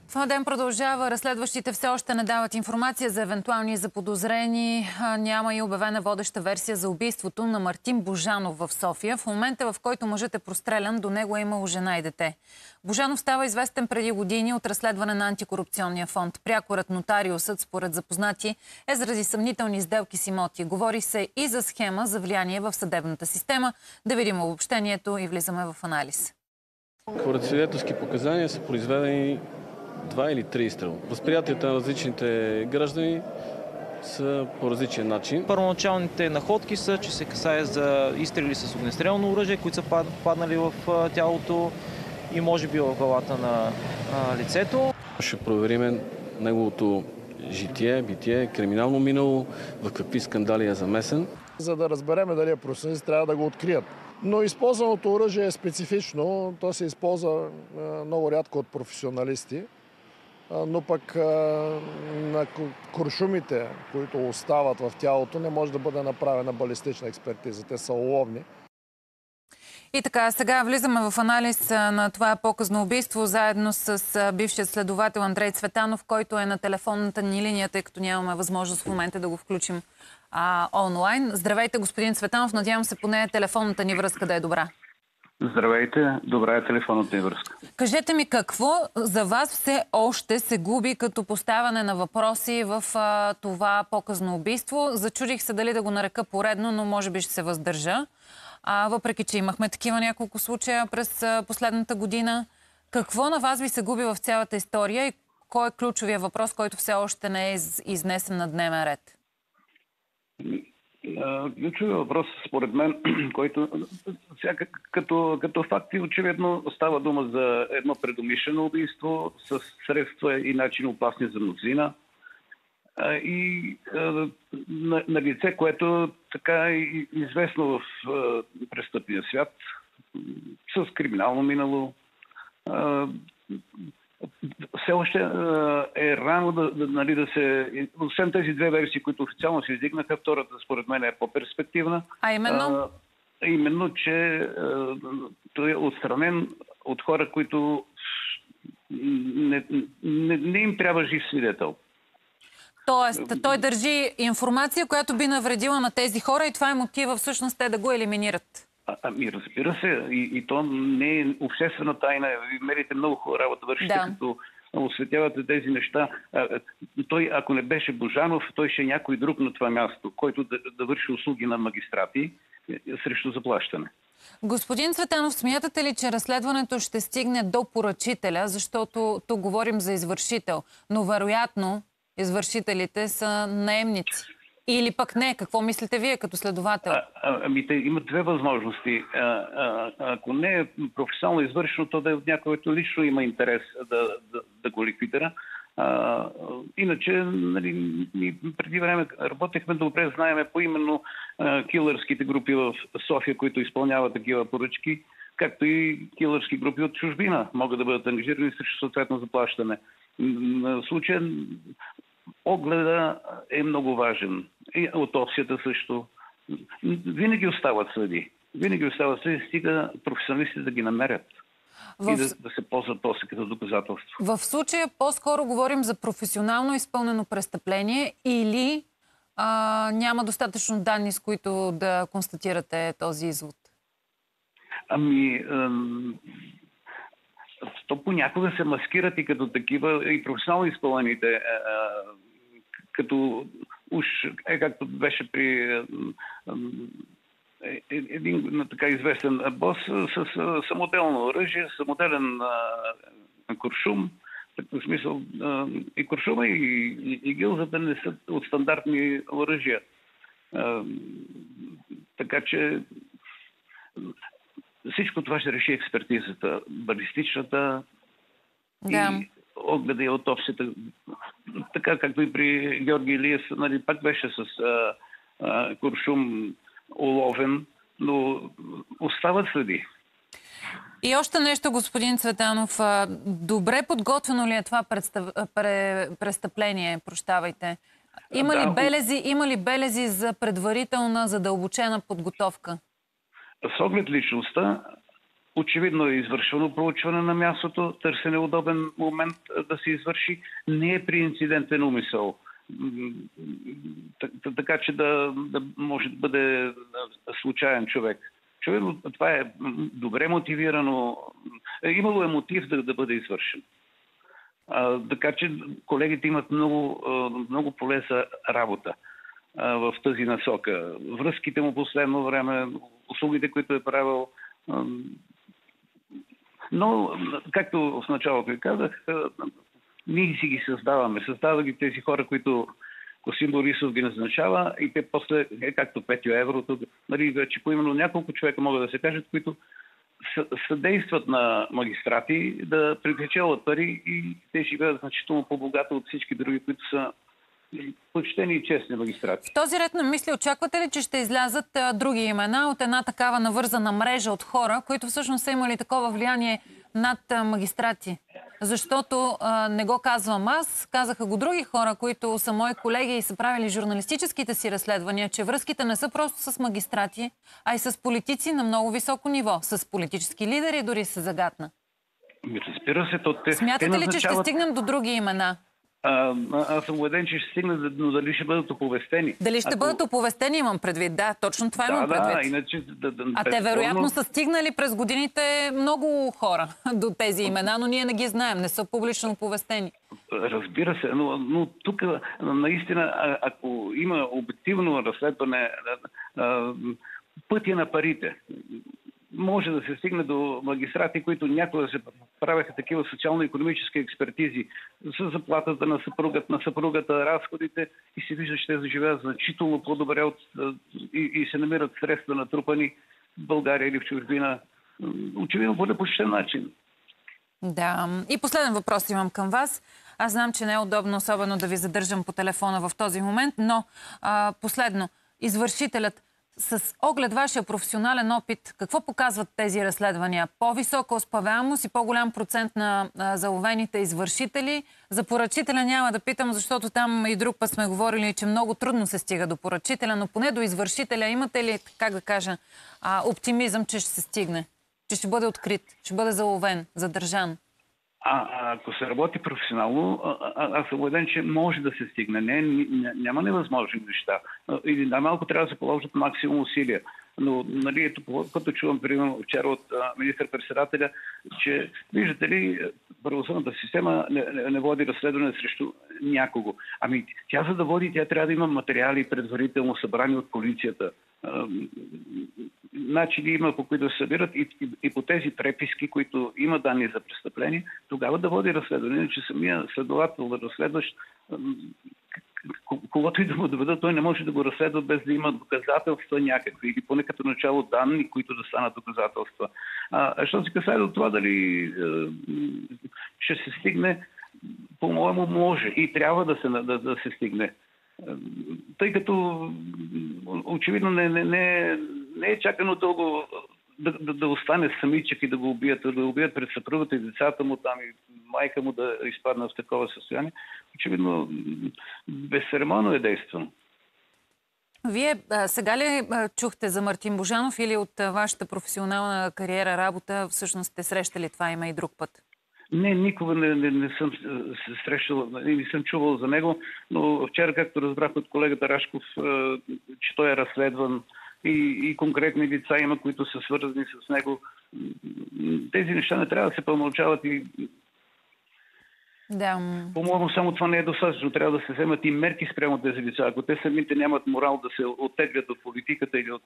Това ден продължава. Разследващите все още не дават информация за евентуални заподозрени. Няма и обявена водеща версия за убийството на Мартин Божанов в София. В момента, в който мъжът е прострелян, до него е имало жена и дете. Божанов става известен преди години от разследване на антикорупционния фонд. Прякорът нотариусът, според запознати, е заради съмнителни сделки с имоти. Говори се и за схема за влияние в съдебната система. Да видим обобщението и влизаме в анализ. Според свидетелски показания са произведени 2 или 3 изстрела. Възприятията на различните граждани са по различен начин. Първоначалните находки са, че се касае за изстрели с огнестрелно оръжие, които са паднали в тялото и може би в главата на лицето. Ще проверим неговото житие, битие, криминално минало, в какви скандали е замесен. За да разбереме дали е професионалист, трябва да го открият. Но използваното оръжие е специфично. То се използва много рядко от професионалисти. Но пък на куршумите, които остават в тялото, не може да бъде направена балистична експертиза. Те са уловни. И така, сега влизаме в анализ на това показно убийство, заедно с бившия следовател Андрей Цветанов, който е на телефонната ни линия, тъй като нямаме възможност в момента да го включим онлайн. Здравейте, господин Цветанов. Надявам се поне телефонната ни връзка да е добра. Здравейте, добра е телефонната ни връзка. Кажете ми, какво за вас все още се губи като поставяне на въпроси в това показно убийство? Зачудих се дали да го нарека поредно, но може би ще се въздържа. Въпреки че имахме такива няколко случая през последната година. Какво на вас ви се губи в цялата история и кой е ключовия въпрос, който все още не е изнесен на дневен ред? Ключовият въпрос, според мен, който като факти очевидно става дума за едно предумишлено убийство с средства и начини опасни за мнозина и на лице, което така е известно в престъпния свят, с криминално минало. Все още е рано да се... Освен тези две версии, които официално се издигнаха, втората според мен е по-перспективна. А именно? Именно, че той е отстранен от хора, които не им трябва жив свидетел. Тоест, той държи информация, която би навредила на тези хора и това е мотива всъщност те да го елиминират. Ами разбира се, и то не е обществена тайна. Ви мерите много хубава работа, вършите, като осветявате тези неща. Той, ако не беше Божанов, той ще е някой друг на това място, който да върши услуги на магистрати срещу заплащане. Господин Цветанов, смятате ли, че разследването ще стигне до поръчителя, защото тук говорим за извършител, но вероятно извършителите са наемници? Или пък не? Какво мислите вие като следовател? Те имат две възможности. Ако не е професионално извършено, то да е от някой, който лично има интерес да го ликвидира. Иначе, ние преди време работехме добре, знаеме поименно килърските групи в София, които изпълняват такива поръчки, както и килърски групи от чужбина могат да бъдат ангажирани срещу съответно заплащане. В случая огледа е много важен. И аутопсията също. Винаги остават съди. Винаги остават съди, стига професионалистите да ги намерят. И да се ползват после като доказателство. В случая по-скоро говорим за професионално изпълнено престъпление или няма достатъчно данни, с които да констатирате този извод? То понякога се маскират и като такива, и професионално изпълнените, като уж както беше при един така известен бос с самоделно оръжие, самоделен куршум. В смисъл и куршума, и гилзата не са от стандартни оръжия. Така че всичко това ще реши експертизата, балистичната и огледа и аутопсията. Така както и при Георги Илиев, пак беше с куршум уловен, но остават следи. И още нещо, господин Цветанов. Добре подготвено ли е това престъпление? Прощавайте. Има ли белези за предварителна, задълбочена подготовка? С оглед личността, Очевидно е извършено проучване на мястото, търсен е удобен момент да се извърши. Не е при инцидентен умисъл. Така че да може да бъде случайен човек. Очевидно това е добре мотивирано. Имало е мотив да бъде извършен. Така че колегите имат много поле за работа в тази насока. Връзките му последно време, услугите, които е правил. Но, както в началото ви казах, ние си ги създаваме. Създава ги тези хора, които Косим Борисов ги назначава и те после, както Петю Еврото, нали, вече поименно няколко човека могат да се кажат, които съдействат на магистрати да привлечелат пари и те живеят значително по-богато от всички други, които са почтени и честни магистрати. В този ред на мисли очаквате ли, че ще излязат други имена от една такава навързана мрежа от хора, които всъщност са имали такова влияние над магистрати? Защото не го казвам аз, казаха го други хора, които са мои колеги и са правили журналистическите си разследвания, че връзките не са просто с магистрати, а и с политици на много високо ниво, с политически лидери, дори се загатна. Разбира се, смятате ли, че ще стигнем до други имена? Аз съм убеден, че ще стигнат, но дали ще бъдат оповестени. Дали ще бъдат оповестени, имам предвид. Да, точно това имам предвид. Иначе, те вероятно са стигнали през годините много хора до тези имена, но ние не ги знаем, не са публично оповестени. Разбира се, но тук наистина, ако има обективно разследване, пътя на парите, може да се стигне до магистрати, които някога се правеха такива социално-икономически експертизи за заплатата на съпругата, разходите и се вижда, че те заживеят значително по-добре и се намират средства натрупани в България или в чужбина. Очевидно по непочтен начин. Да. И последен въпрос имам към вас. Аз знам, че не е удобно особено да ви задържам по телефона в този момент, но последно, извършителят, с оглед вашия професионален опит, какво показват тези разследвания? По-висока успеваемост и по-голям процент на заловените извършители? За поръчителя няма да питам, защото там и друг път сме говорили, че много трудно се стига до поръчителя, но поне до извършителя имате ли, как да кажа, оптимизъм, че ще се стигне? Че ще бъде открит, ще бъде заловен, задържан? Ако се работи професионално, аз съм убеден, че може да се стигне. Няма невъзможни неща. Или най-малко трябва да се положат максимум усилия. Но, нали, като чувам, примерно, вчера от министър-председателя, че, виждате ли, правосъдната система не води разследване срещу някого. Ами, тя за да води, тя трябва да има материали предварително събрани от полицията. Начини има, по които се събират и по тези преписки, които има данни за престъпление, тогава да води разследване, че самия следовател да разследващ, когато и да му доведат, той не може да го разследва без да има доказателства някакви или поне като начало данни, които да станат доказателства. Що се касае до това дали ще се стигне, по-моему може и трябва да се стигне. Тъй като очевидно не е чакано дълго да остане самичък и да го убият пред съпругата и децата му там и майка му да изпадна в такова състояние. Очевидно безцеремонно е действано. Вие сега ли чухте за Мартин Божанов или от вашата професионална кариера, работа, всъщност сте срещали това име и друг път? Не, никога не съм се срещал, не съм чувал за него, но вчера, както разбрах от колегата Рашков, че той е разследван и конкретни лица има, които са свързани с него. Тези неща не трябва да се премълчават и да. По-моему, само това не е достатъчно. Трябва да се вземат и мерки спрямо тези лица. Ако те самите нямат морал да се оттеглят от политиката или от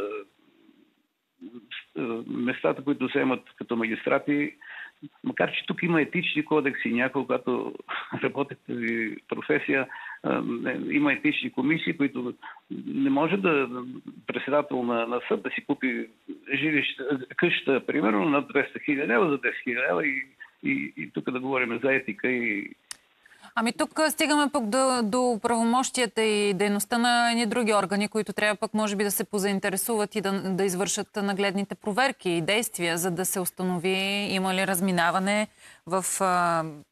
местата, които вземат като магистрати, макар че тук има етични кодекси, някой, когато работят тази професия, има етични комисии, които не може да председател на съд да си купи къща, примерно, на 200 000 лева за 10 000 лева и тук да говорим за етика и... Ами тук стигаме пък до правомощията и дейността на едни други органи, които трябва пък може би да се позаинтересуват и да извършат нагледните проверки и действия, за да се установи има ли разминаване в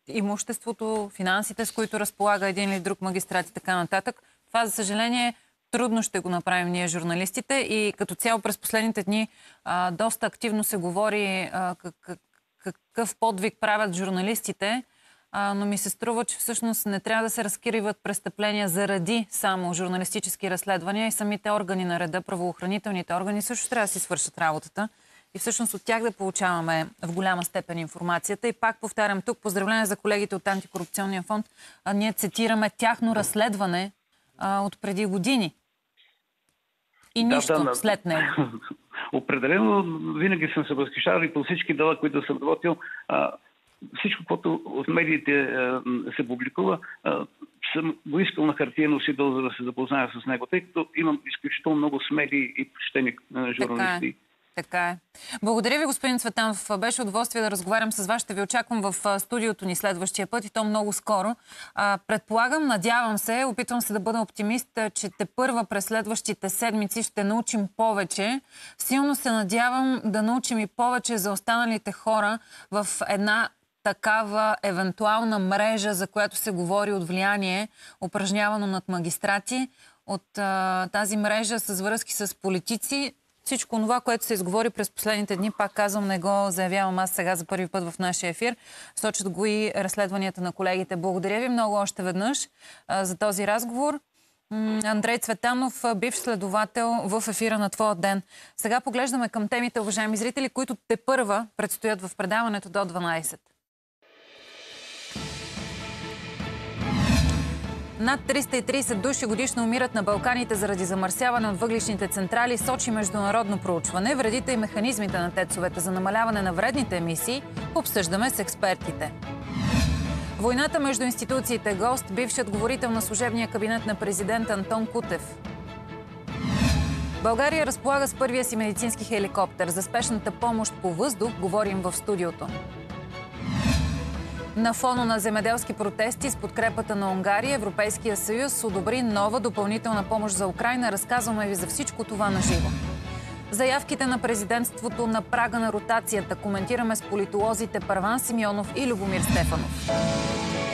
имуществото, финансите, с които разполага един или друг магистрат и така нататък. Това, за съжаление, трудно ще го направим ние, журналистите. И като цяло през последните дни доста активно се говори какъв подвиг правят журналистите, но ми се струва, че всъщност не трябва да се разкриват престъпления заради само журналистически разследвания и самите органи на реда, правоохранителните органи също трябва да си свършат работата и всъщност от тях да получаваме в голяма степен информацията. И пак повтарям тук, поздравления за колегите от Антикорупционния фонд. Ние цитираме тяхно разследване от преди години. И нищо след него. Определено винаги съм се възхищавал и по всички дела, които съм работил. Всичко, което от медиите се публикува, съм го искал на хартиен носител, за да се запозная с него, тъй като имам изключително много смели и почтени журналисти. Така е. Благодаря ви, господин Цветанов. Беше удоволствие да разговарям с вас. Ще ви очаквам в студиото ни следващия път и то много скоро. Предполагам, надявам се, опитвам се да бъда оптимист, че тепърва през следващите седмици ще научим повече. Силно се надявам да научим и повече за останалите хора в една такава евентуална мрежа, за която се говори от влияние, упражнявано над магистрати, от тази мрежа с връзки с политици. Всичко това, което се изговори през последните дни, пак казвам, не го заявявам аз сега за първи път в нашия ефир. Сочат го и разследванията на колегите. Благодаря ви много още веднъж за този разговор. Андрей Цветанов, бивш следовател в ефира на Твоя ден. Сега поглеждаме към темите, уважаеми зрители, които тепърва предстоят в предаването до 12. Над 330 души годишно умират на Балканите заради замърсяване от въглищните централи, сочи международно проучване. Вредите и механизмите на ТЕЦ-овете за намаляване на вредните емисии обсъждаме с експертите. Войната между институциите гост, бившият говорител на служебния кабинет на президент Антон Кутев. България разполага с първия си медицински хеликоптер. За спешната помощ по въздух говорим в студиото. На фона на земеделски протести с подкрепата на Унгария, Европейския съюз одобри нова допълнителна помощ за Украйна. Разказваме ви за всичко това на живо. Заявките на президентството на прага на ротацията коментираме с политолозите Първан Симеонов и Любомир Стефанов.